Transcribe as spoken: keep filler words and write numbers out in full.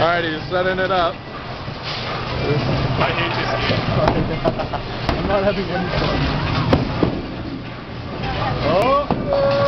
Alright, he's setting it up. I hate this game. I'm not having any fun. Oh!